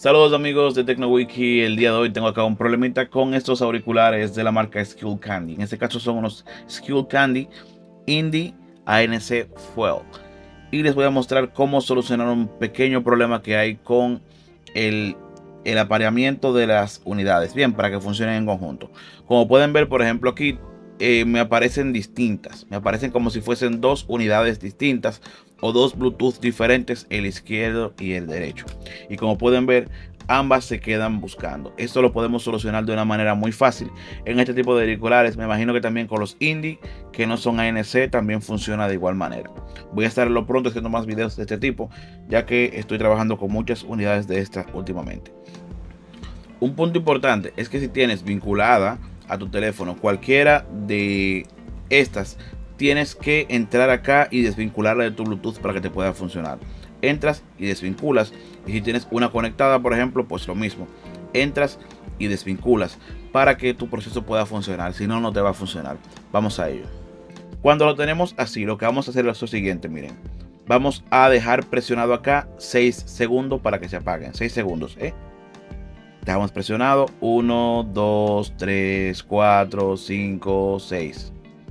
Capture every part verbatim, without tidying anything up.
Saludos amigos de TecnoWiki. El día de hoy tengo acá un problemita con estos auriculares de la marca Skullcandy. En este caso son unos Skullcandy Indie A N C Fuel. Y les voy a mostrar cómo solucionar un pequeño problema que hay con el, el apareamiento de las unidades. Bien, para que funcionen en conjunto. Como pueden ver, por ejemplo, aquí eh, me aparecen distintas. Me aparecen como si fuesen dos unidades distintas o dos Bluetooth diferentes, el izquierdo y el derecho. Y como pueden ver, ambas se quedan buscando. Esto lo podemos solucionar de una manera muy fácil en este tipo de auriculares. Me imagino que también con los Indie que no son A N C también funciona de igual manera. Voy a estar lo pronto haciendo más videos de este tipo, ya que estoy trabajando con muchas unidades de estas últimamente. Un punto importante es que si tienes vinculada a tu teléfono cualquiera de estas, tienes que entrar acá y desvincularla de tu Bluetooth para que te pueda funcionar. Entras y desvinculas, y si tienes una conectada, por ejemplo, pues lo mismo, entras y desvinculas para que tu proceso pueda funcionar. Si no, no te va a funcionar. Vamos a ello. Cuando lo tenemos así, lo que vamos a hacer es lo siguiente, miren. Vamos a dejar presionado acá seis segundos para que se apaguen. seis segundos, ¿eh? Dejamos presionado uno, dos, tres, cuatro, cinco, seis.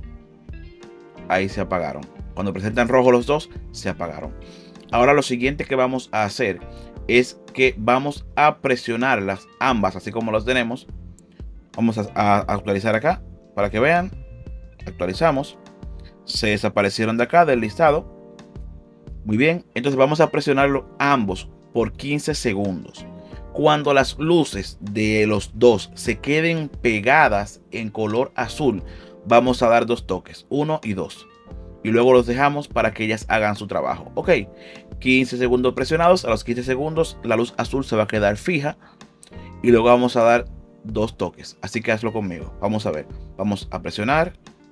Ahí se apagaron. Cuando presentan rojo los dos, se apagaron. Ahora lo siguiente que vamos a hacer es que vamos a presionarlas ambas, así como las tenemos. Vamos a, a actualizar acá para que vean. Actualizamos. Se desaparecieron de acá del listado. Muy bien. Entonces vamos a presionarlo ambos por quince segundos. Cuando las luces de los dos se queden pegadas en color azul, vamos a dar dos toques, uno y dos. Y luego los dejamos para que ellas hagan su trabajo. Ok, quince segundos presionados. A los quince segundos la luz azul se va a quedar fija. Y luego vamos a dar dos toques. Así que hazlo conmigo. Vamos a ver. Vamos a presionar.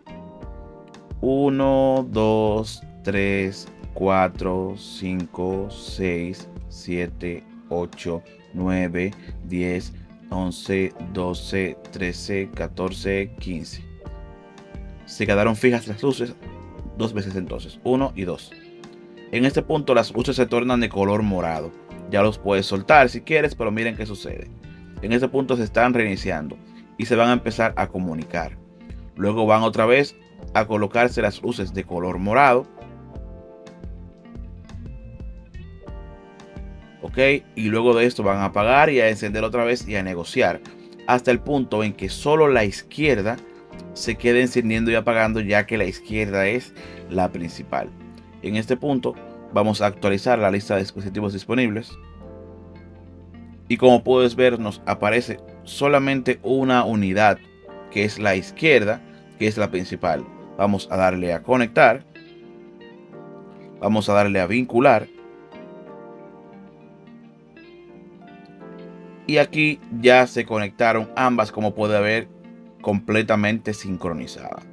uno, dos, tres, cuatro, cinco, seis, siete, ocho, nueve, diez, once, doce, trece, catorce, quince. Se quedaron fijas las luces dos veces entonces, uno y dos. En este punto las luces se tornan de color morado. Ya los puedes soltar si quieres, pero miren qué sucede. En este punto se están reiniciando y se van a empezar a comunicar. Luego van otra vez a colocarse las luces de color morado. Ok, y luego de esto van a apagar y a encender otra vez y a negociar hasta el punto en que solo la izquierda se quede encendiendo y apagando, ya que la izquierda es la principal. En este punto vamos a actualizar la lista de dispositivos disponibles y como puedes ver nos aparece solamente una unidad, que es la izquierda, que es la principal. Vamos a darle a conectar, vamos a darle a vincular y aquí ya se conectaron ambas, como puede ver, completamente sincronizadas.